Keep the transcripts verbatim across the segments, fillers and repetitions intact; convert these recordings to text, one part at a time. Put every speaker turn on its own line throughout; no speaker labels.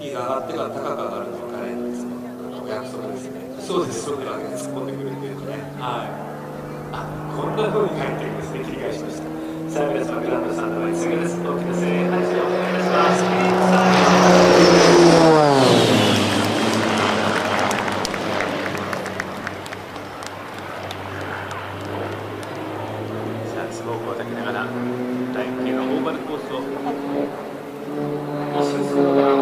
気が上がってから高く上がるのが彼のいつもお約束ですね。そうです、そういうわけで突っ込んでくれてるとね。はい。あ、こんな風に帰ってるんですね。切り返しました。さあ皆様、グランドさんの前に次です。大きな声援配信お願いいたします。さあスモークを焚きながらライン系のオーバルコースを一周するのが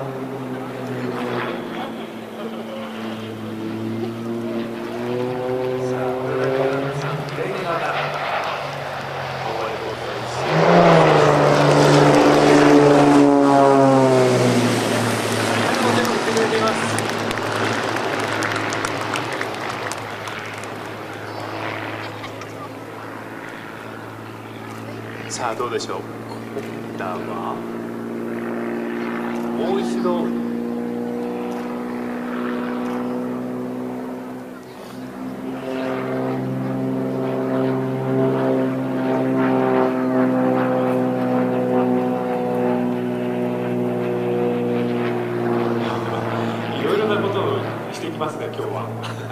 さあどうでしょう。今度はもう一度いろいろなことをしてきますね今日は。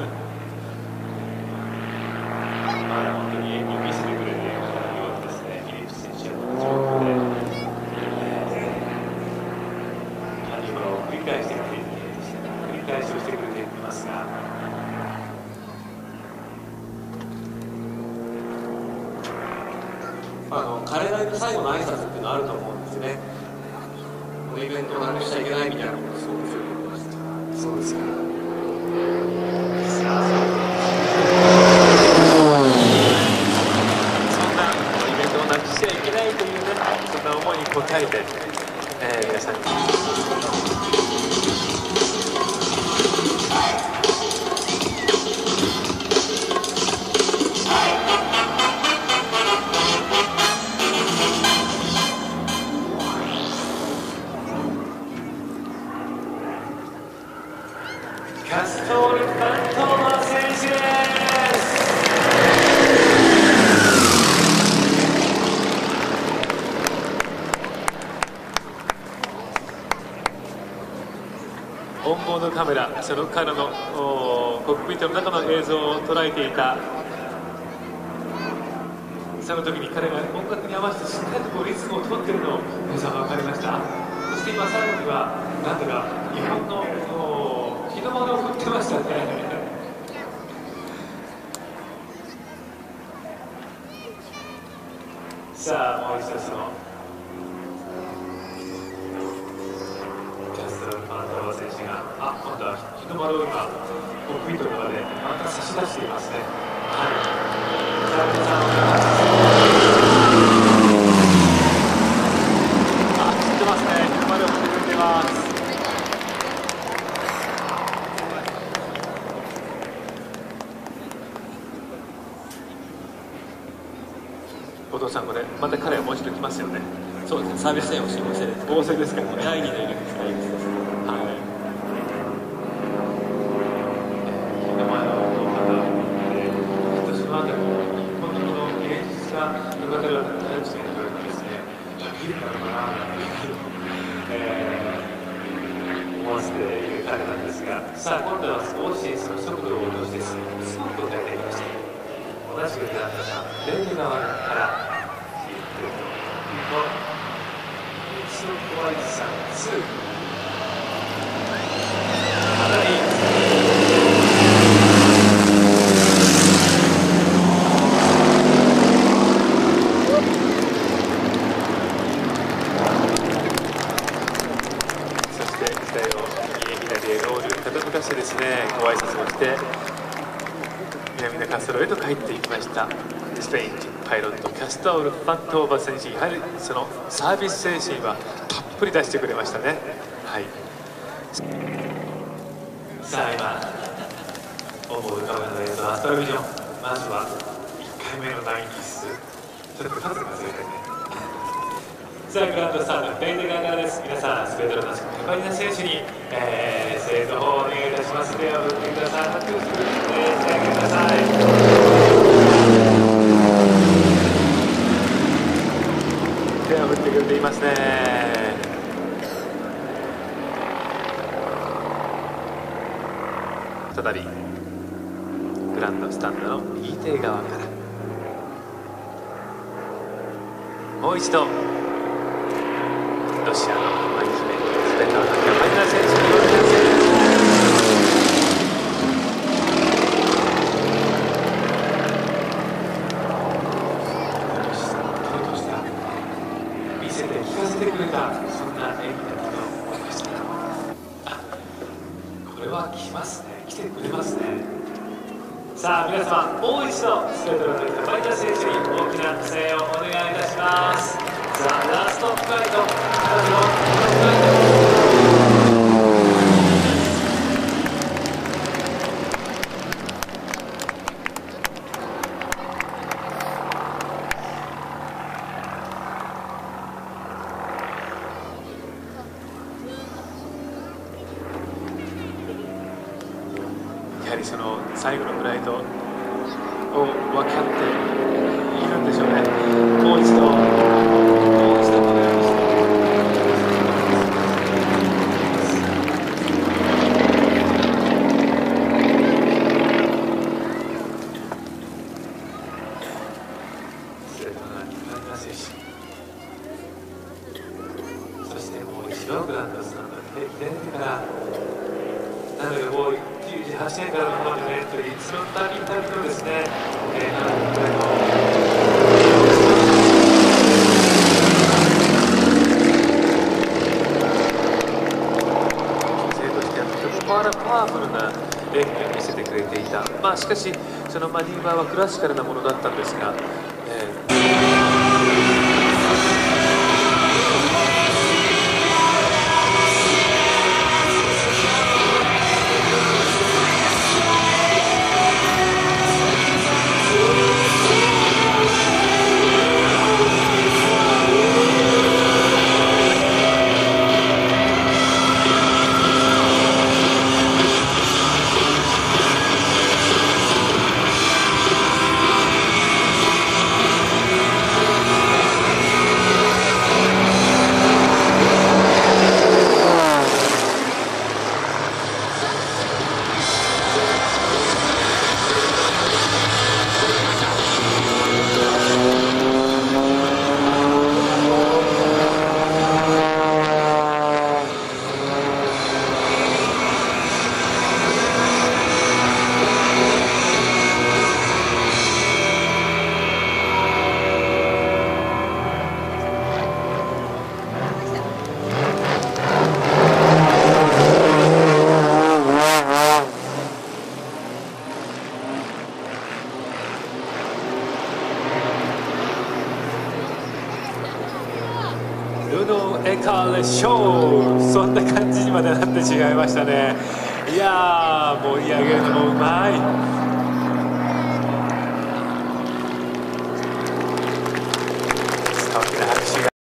まだ本当に演技を見せてくれているようですね。フィリップス選手の状況で、何かを繰り返してくれている繰り返しをしてくれていますが、あの彼なりの最後の挨拶っていうのはあると思うんですね。このイベントをなくしちゃいけないみたいなことをすごく強く言ってました。そうですか。答えて、えー、皆さんにカストール・ファントーマ選手です。オンボードカメラ、その彼のコックピットの中の映像を捉えていた、その時に彼が音楽に合わせてしっかりとこうリズムを取っているのを皆さん分かりました。そして今最後にはなんだか日本の日の丸を振ってましたね。さあもう一度その選手が、あ、今度は日の丸を今コックピットの中でまた差し出していますね。はい。さあ皆さん、あ、知ってますね。日の丸を振ってくれています。後藤さん、これまた彼はもう一度来ますよね。そうですね。サービスエーを申請です。合成ですからね。だいにのイニングですからいいです。はい。日の丸の方で、きっとそのあたり日本のこの芸術家の方々の大好きな方がですね、できるのかなというふうに、えー、思わせている彼なんですが、さあ今度は少しその速度を落としてすごく答えていきました。同じくグランドさん、レール側から引いているというと。スローワイズさんツーかなりそして機体を右へ左へロール傾かしてですねご挨拶をして南の滑走路へと帰っていきました。スペイン人パイロットキャスタオル・ファントーバ選手、やはりそのサービス精神はたっぷり出してくれましたね。はい。さあ今オンボードカメラの映像、アストラビジョン、まずはいっかいめのナインキス、ちょっと数がずれてね。さあグランドスタートレイデガーからです。皆さんスペードのカパリナ選手に、えー、声援の方をお願いいたします。手を振ってください。拍手をしてあげてください。手を振ってくれていますね。 再びグランドスタンドの右手側からもう一度ロシアの舞姫スベトラナ・キャバリナ選手による選手見せて聞かせてくれた、そんな演技だったと思いました。あ、これは来ますね、来てくれますね。さあ皆様、もう一度スベトラナ・キャバリナ選手に大きな声援をお願いいたします。さあラストフライト、彼女のフライト。やはりその最後のフライトを分かっているんでしょうね。もう一度、もう一度このようにしてスベトラナ・キャバリナ選手、そしてもう一度グランドスタンドで左手からなのでもうきゅうじゅうはちねんからのこのエントリー、そのたびたびのですね、えー、ななじゅうぐらいの女性としてはとてもパワフルな演技を見せてくれていた。まあしかしそのマニューバーはクラシカルなものだったんですが、えールノー・エカーレ・ショー、そんな感じにまでなってしまいましたね。いやー、盛り上げるのもうまい。